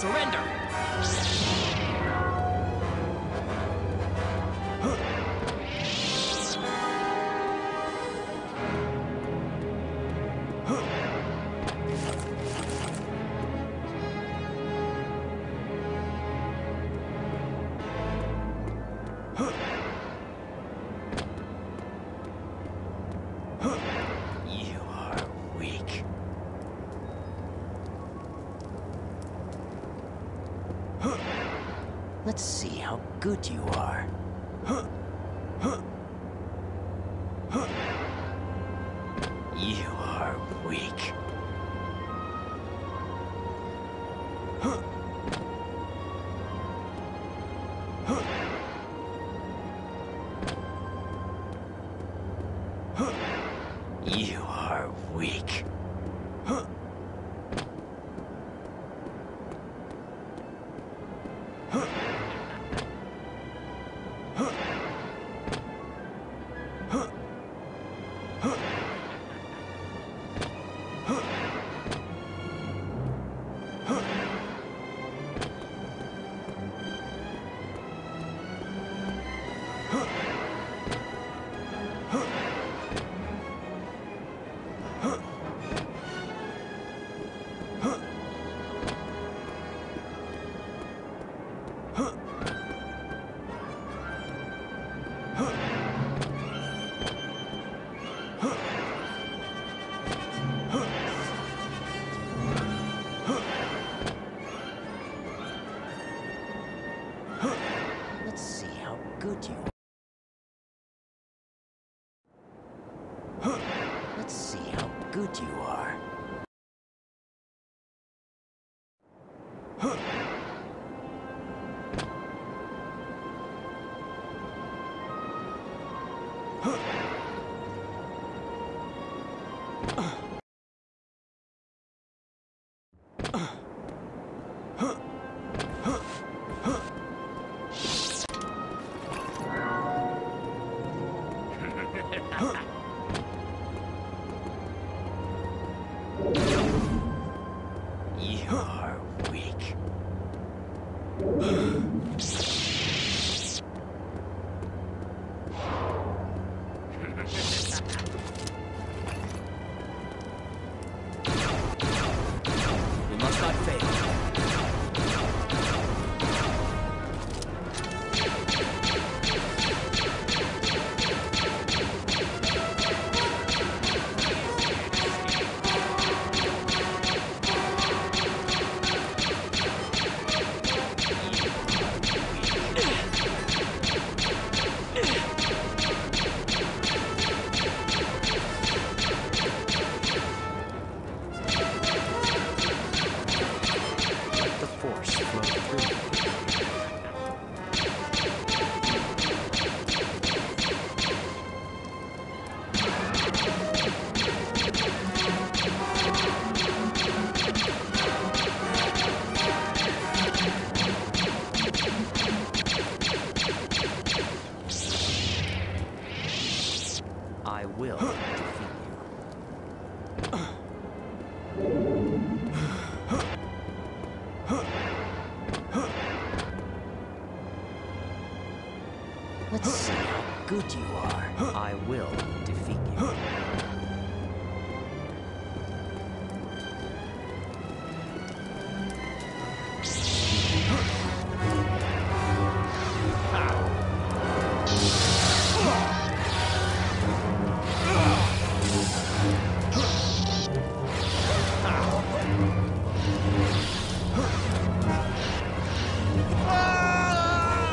surrender. You are weak. Let's see how good you are. You are weak. You are weak. Let's see how good you are. Let's see how good you are. You are weak. We must not fail. Let the force flow through you. I will defeat you. Let's see how good you are. I will defeat you.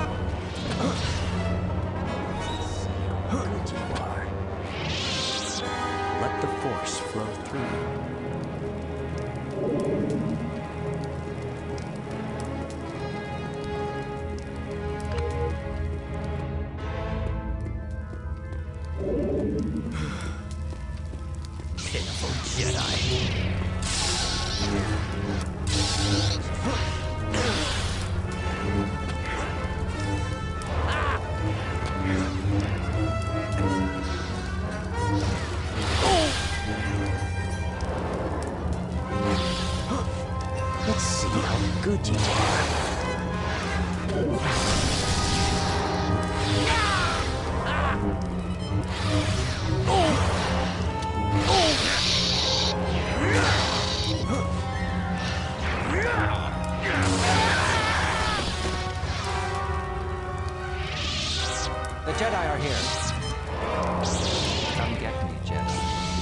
Let's see how good you are. Let's see how good you are. The Jedi are here. Come get me, Jedi.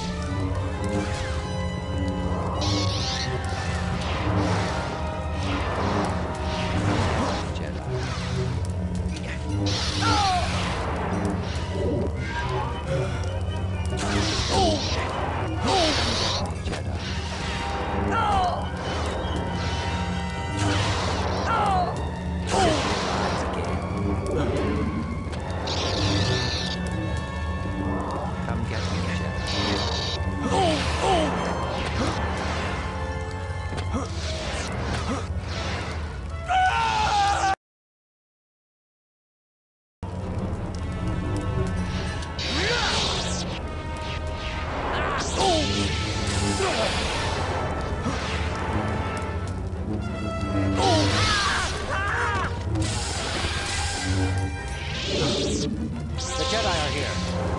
The Jedi are here.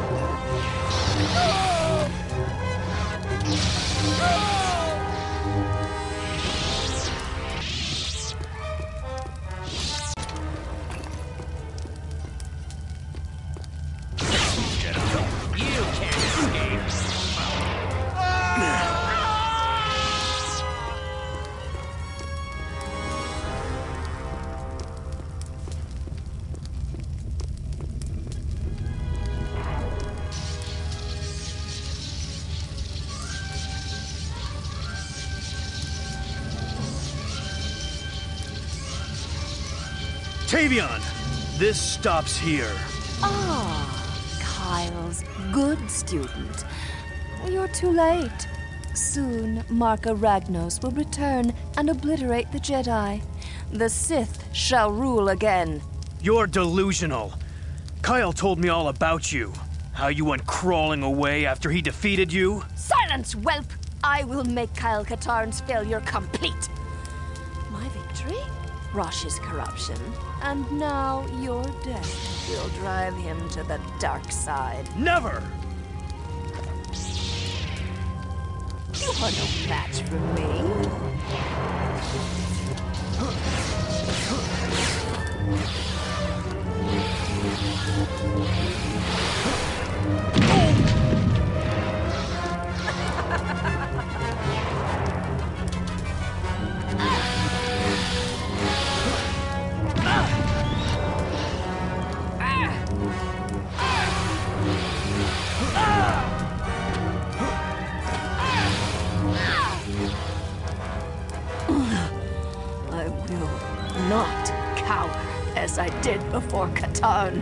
You can't escape. Tavion, this stops here. Ah, Kyle's good student. You're too late. Soon, Marka Ragnos will return and obliterate the Jedi. The Sith shall rule again. You're delusional. Kyle told me all about you. How you went crawling away after he defeated you. Silence, whelp! I will make Kyle Katarn's failure complete. My victory? Rosh's corruption. And now your death will drive him to the dark side. Never! You are no match for me. I will not cower as I did before Katarn.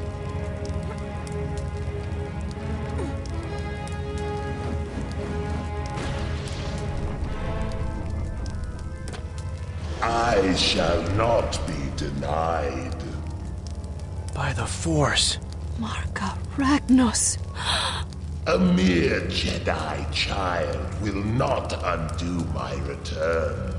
I shall not be denied. By the Force. Marka Ragnos. A mere Jedi child will not undo my return.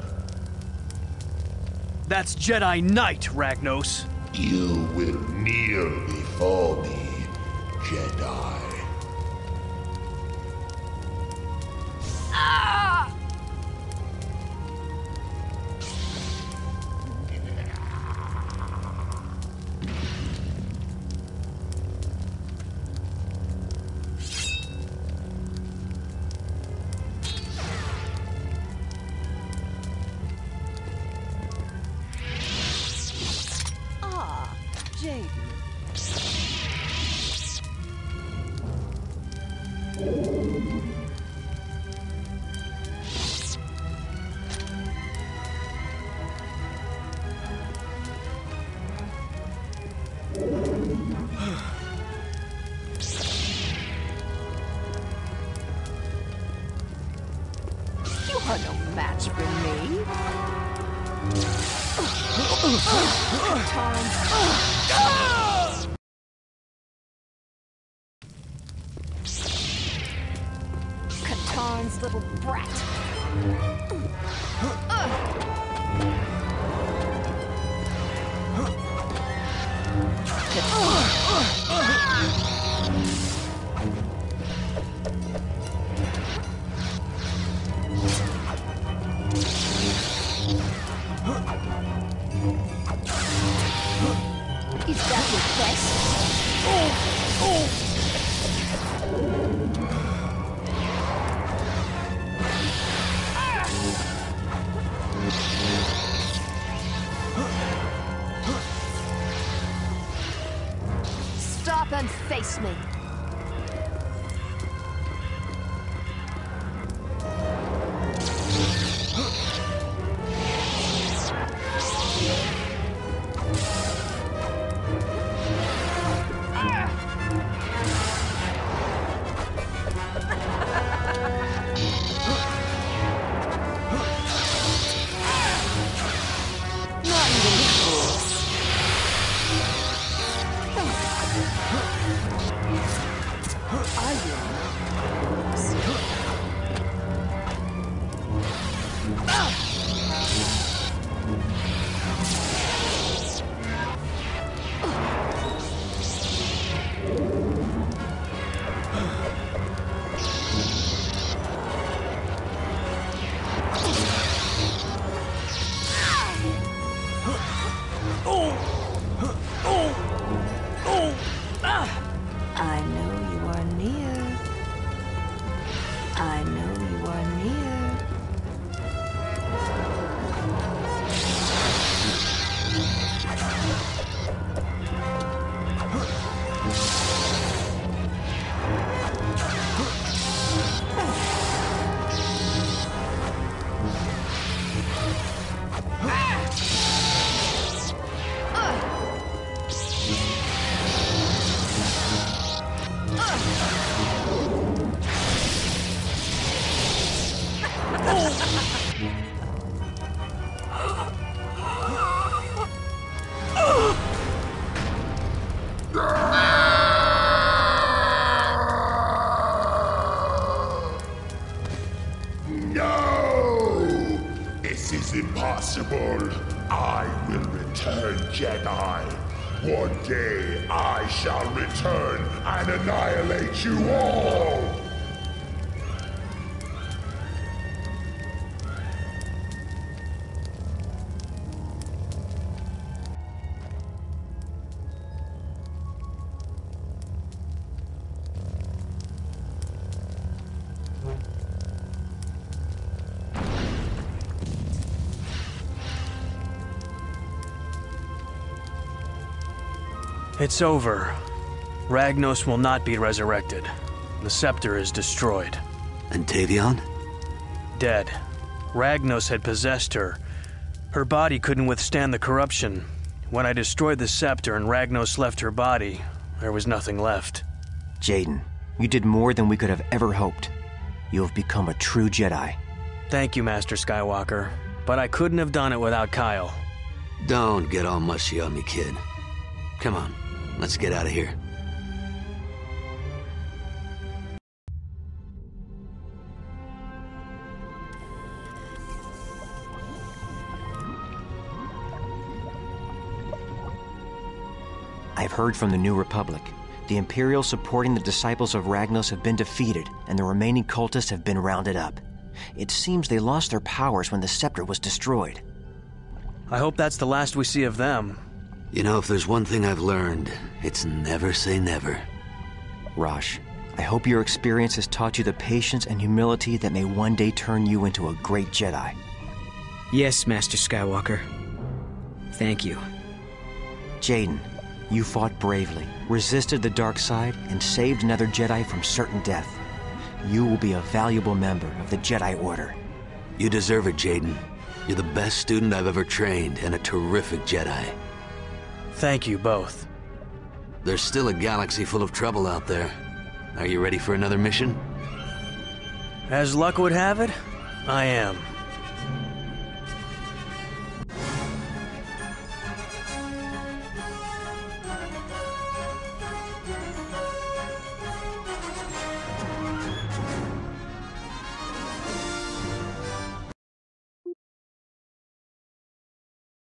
That's Jedi Knight, Ragnos. You will kneel before me, Jedi. Jaden. You are no match for me. Katarn's little brat. Is that your best? Stop and face me. I know you are near. I know you are near. No! This is impossible. I will return, Jedi. One day I shall return and annihilate you all! It's over. Ragnos will not be resurrected. The scepter is destroyed. And Tavion? Dead. Ragnos had possessed her. Her body couldn't withstand the corruption. When I destroyed the scepter and Ragnos left her body, there was nothing left. Jaden, you did more than we could have ever hoped. You have become a true Jedi. Thank you, Master Skywalker. But I couldn't have done it without Kyle. Don't get all mushy on me, kid. Come on, let's get out of here. I've heard from the New Republic. The Imperials supporting the disciples of Ragnos have been defeated, and the remaining cultists have been rounded up. It seems they lost their powers when the scepter was destroyed. I hope that's the last we see of them. You know, if there's one thing I've learned, it's never say never. Rosh, I hope your experience has taught you the patience and humility that may one day turn you into a great Jedi. Yes, Master Skywalker. Thank you. Jaden, you fought bravely, resisted the dark side, and saved another Jedi from certain death. You will be a valuable member of the Jedi Order. You deserve it, Jaden. You're the best student I've ever trained, and a terrific Jedi. Thank you both. There's still a galaxy full of trouble out there. Are you ready for another mission? As luck would have it, I am.